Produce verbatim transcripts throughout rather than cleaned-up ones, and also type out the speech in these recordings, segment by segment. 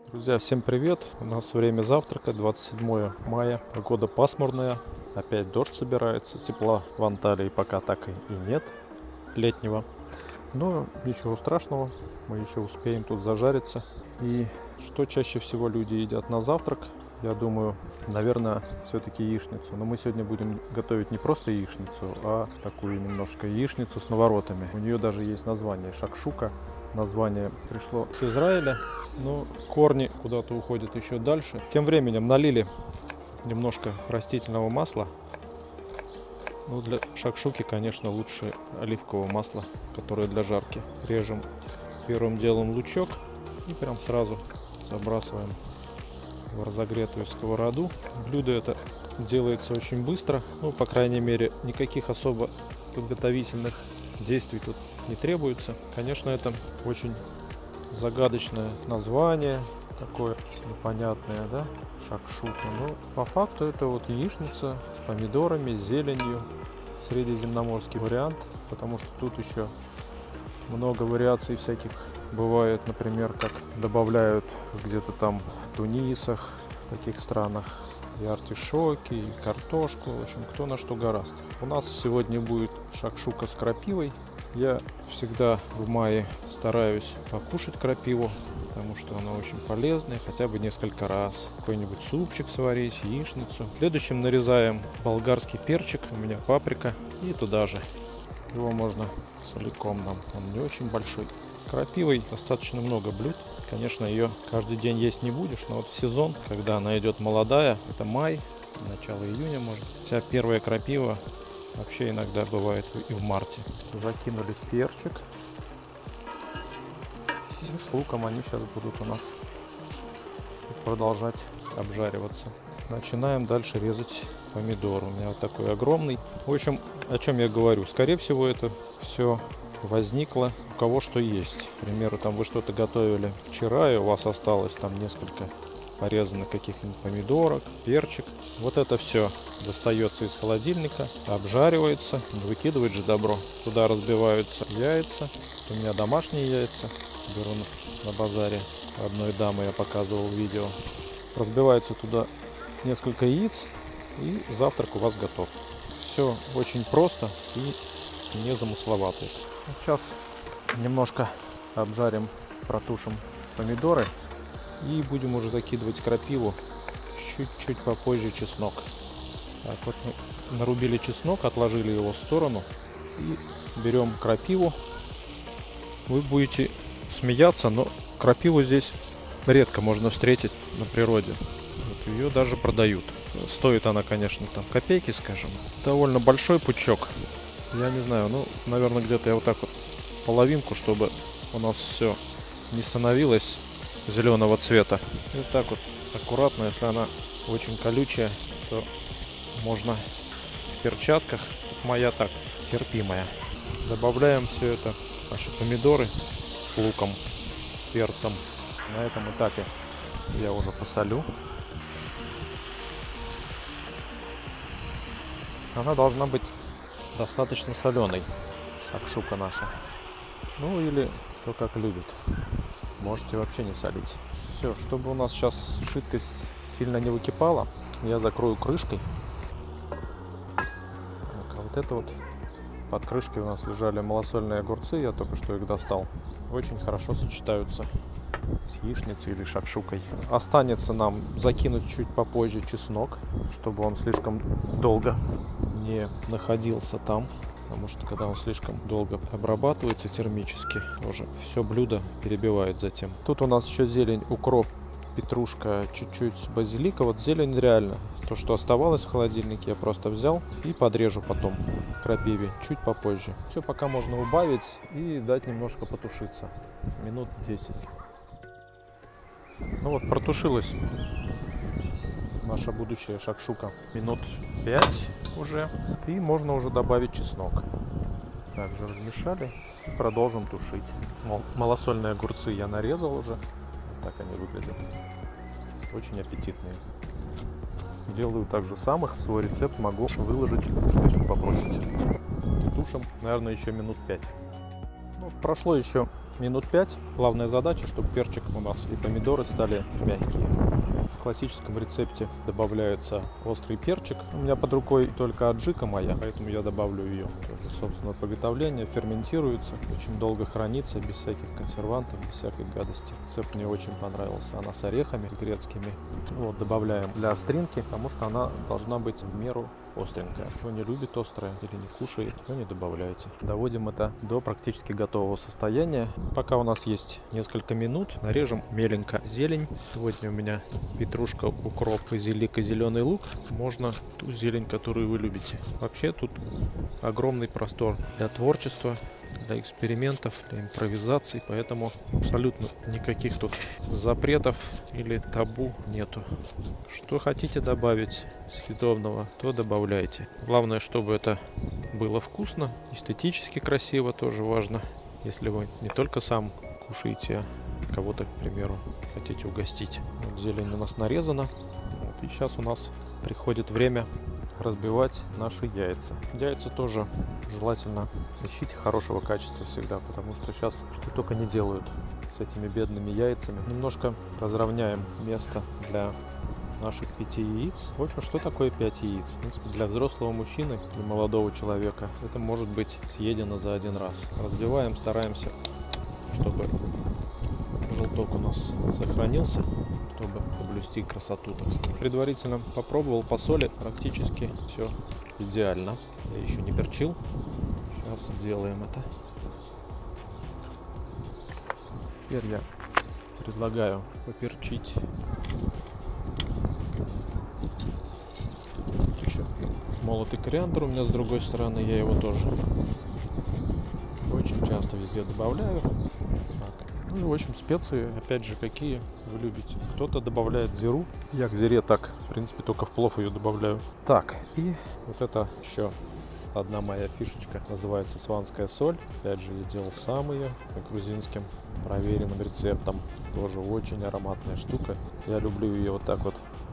Друзья, всем привет! У нас время завтрака, двадцать седьмое мая. Погода пасмурная, опять дождь собирается. Тепла в Анталии пока так и нет летнего. Но ничего страшного, мы еще успеем тут зажариться. И что чаще всего люди едят на завтрак? Я думаю, наверное, все-таки яичницу. Но мы сегодня будем готовить не просто яичницу, а такую немножко яичницу с наворотами. У нее даже есть название — шакшука. Название пришло с Израиля, но корни куда-то уходят еще дальше. Тем временем налили немножко растительного масла. Ну, для шакшуки, конечно, лучше оливкового масла, которое для жарки. Режем первым делом лучок и прям сразу забрасываем в разогретую сковороду. Блюдо это делается очень быстро, ну, по крайней мере, никаких особо подготовительных действий тут не требуется. Конечно, это очень загадочное название, такое непонятное, да, шакшука. Но по факту это вот яичница с помидорами, с зеленью, средиземноморский вариант, потому что тут еще много вариаций всяких бывает, например, как добавляют где-то там в Тунисах, в таких странах, и артишоки, и картошку, в общем, кто на что горазд. У нас сегодня будет шакшука с крапивой. Я всегда в мае стараюсь покушать крапиву, потому что она очень полезная, хотя бы несколько раз. Какой-нибудь супчик сварить, яичницу. Следующим нарезаем болгарский перчик, у меня паприка, и туда же. Его можно целиком нам, он не очень большой. Крапивой достаточно много блюд. Конечно, ее каждый день есть не будешь, но вот в сезон, когда она идет молодая, это май, начало июня, может. Вся первая крапива вообще иногда бывает и в марте. Закинули перчик. И с луком они сейчас будут у нас продолжать обжариваться. Начинаем дальше резать помидор. У меня вот такой огромный. В общем, о чем я говорю? Скорее всего, это все возникло у кого что есть. К примеру, там вы что-то готовили вчера, и у вас осталось там несколько порезанных каких-нибудь помидорок, перчик. Вот это все достается из холодильника, обжаривается, выкидывать же добро. Туда разбиваются яйца. У меня домашние яйца. Беру на базаре. Одной дамы я показывал видео. Разбивается туда несколько яиц, и завтрак у вас готов. Все очень просто и незамысловато. Сейчас немножко обжарим, протушим помидоры и будем уже закидывать крапиву, чуть-чуть попозже чеснок. Так вот, мы нарубили чеснок, отложили его в сторону и берем крапиву. Вы будете смеяться, но крапиву здесь редко можно встретить на природе. Вот ее даже продают. Стоит она, конечно, там копейки, скажем. Довольно большой пучок. Я не знаю, ну, наверное, где-то я вот так вот половинку, чтобы у нас все не становилось зеленого цвета. И вот так вот аккуратно, если она очень колючая, то можно в перчатках. Моя так, терпимая. Добавляем все это, наши помидоры с луком, с перцем. На этом этапе я уже посолю. Она должна быть достаточно соленой, шакшука наша. Ну или кто как любит. Можете вообще не солить. Все, чтобы у нас сейчас жидкость сильно не выкипала, я закрою крышкой. Так, а вот это вот под крышкой у нас лежали малосольные огурцы, я только что их достал. Очень хорошо сочетаются с яичницей или шакшукой. Останется нам закинуть чуть попозже чеснок, чтобы он слишком долго не находился там, потому что когда он слишком долго обрабатывается термически, уже все блюдо перебивает затем. Тут у нас еще зелень, укроп, петрушка, чуть-чуть базилика. Вот зелень реально, то, что оставалось в холодильнике, я просто взял и подрежу потом крапиве чуть попозже. Все пока можно убавить и дать немножко потушиться, минут десять. Ну вот, протушилась наша будущая шакшука минут пять уже, и можно уже добавить чеснок. Также размешали и продолжим тушить. Малосольные огурцы я нарезал уже, так они выглядят, очень аппетитные. Делаю так же самых, свой рецепт могу выложить, если попросите. Тушим, наверное, еще минут пять. Ну, прошло еще минут пять. Главная задача, чтобы перчик у нас и помидоры стали мягкие. В классическом рецепте добавляется острый перчик. У меня под рукой только аджика моя, поэтому я добавлю ее. Тоже, собственно, приготовление ферментируется, очень долго хранится, без всяких консервантов, без всякой гадости. Рецепт мне очень понравился. Она с орехами грецкими. Вот, добавляем для остринки, потому что она должна быть в меру остренькая. Кто не любит острое или не кушает, то не добавляйте. Доводим это до практически готового состояния. Пока у нас есть несколько минут, нарежем меленько зелень. Сегодня у меня петрушка, укроп, базилик и зеленый лук. Можно ту зелень, которую вы любите. Вообще тут огромный простор для творчества, для экспериментов, для импровизаций, поэтому абсолютно никаких тут запретов или табу нету. Что хотите добавить съедобного, то добавляйте. Главное, чтобы это было вкусно, эстетически красиво, тоже важно. Если вы не только сам кушаете, а кого-то, к примеру, хотите угостить. Вот зелень у нас нарезана. Вот, и сейчас у нас приходит время разбивать наши яйца. Яйца тоже желательно ищите хорошего качества всегда, потому что сейчас что только не делают с этими бедными яйцами. Немножко разровняем место для наших пяти яиц. В общем, что такое пять яиц? В принципе, для взрослого мужчины или молодого человека это может быть съедено за один раз. Разбиваем, стараемся, чтобы желток у нас сохранился, чтобы соблюсти красоту, так сказать. Предварительно попробовал по соли, практически все идеально. Я еще не перчил. Сейчас сделаем это. Теперь я предлагаю поперчить. Еще молотый кориандр у меня с другой стороны, я его тоже очень часто везде добавляю. Ну и в общем специи, опять же, какие вы любите. Кто-то добавляет зиру. Я к зире так, в принципе, только в плов ее добавляю. Так, и вот это еще одна моя фишечка. Называется сванская соль. Опять же, я делал сам ее по грузинским проверенным рецептам. Тоже очень ароматная штука. Я люблю ее вот так вот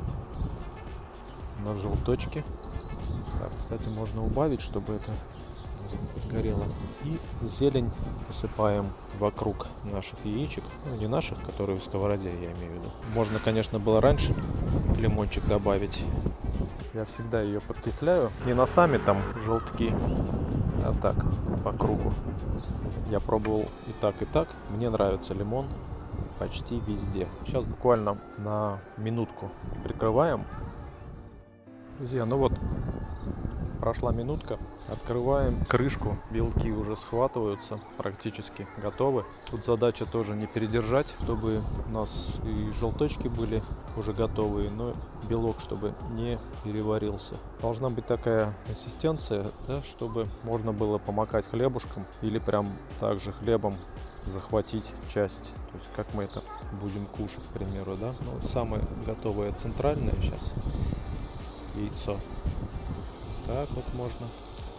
на желточке. Так, кстати, можно убавить, чтобы это подгорело. И зелень посыпаем вокруг наших яичек. Ну, не наших, которые в сковороде, я имею в виду. Можно, конечно, было раньше лимончик добавить. Я всегда ее подкисляю. Не носами там желтки, а так, по кругу. Я пробовал и так, и так. Мне нравится лимон почти везде. Сейчас буквально на минутку прикрываем. Друзья, ну вот, прошла минутка. Открываем крышку. Белки уже схватываются, практически готовы. Тут задача тоже не передержать, чтобы у нас и желточки были уже готовые, но белок, чтобы не переварился. Должна быть такая консистенция, да, чтобы можно было помакать хлебушком или прям также хлебом захватить часть. То есть как мы это будем кушать, к примеру, да. Ну, самое готовое центральное сейчас яйцо. Так вот можно.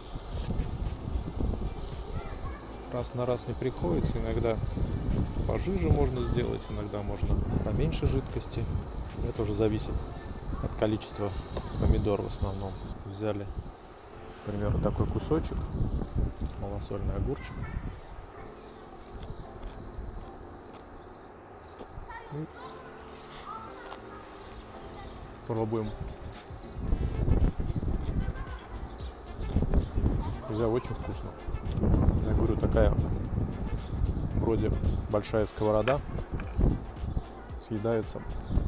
Раз на раз не приходится, иногда пожиже можно сделать, иногда можно поменьше жидкости. Это уже зависит от количества помидор в основном. Взяли, к примеру, такой кусочек, малосольный огурчик. И пробуем. Друзья, очень вкусно. Я говорю, такая вроде большая сковорода съедается,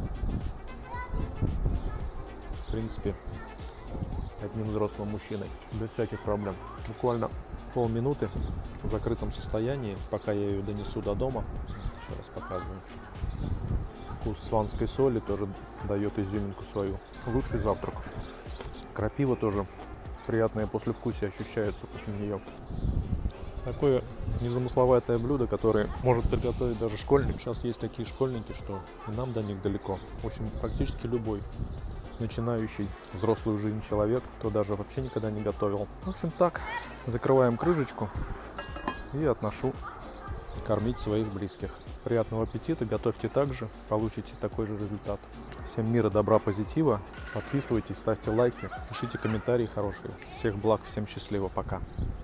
в принципе, одним взрослым мужчиной без всяких проблем. Буквально полминуты в закрытом состоянии, пока я ее донесу до дома. Еще раз показываю. Вкус сванской соли тоже дает изюминку свою. Лучший завтрак. Крапива тоже приятное послевкусие ощущается после нее. Такое незамысловатое блюдо, которое может приготовить даже школьник. Сейчас есть такие школьники, что и нам до них далеко. В общем, практически любой начинающий взрослую жизнь человек, кто даже вообще никогда не готовил. В общем, так, закрываем крышечку и отношу кормить своих близких. Приятного аппетита, готовьте так же, получите такой же результат. Всем мира, добра, позитива. Подписывайтесь, ставьте лайки, пишите комментарии хорошие. Всех благ, всем счастливо, пока.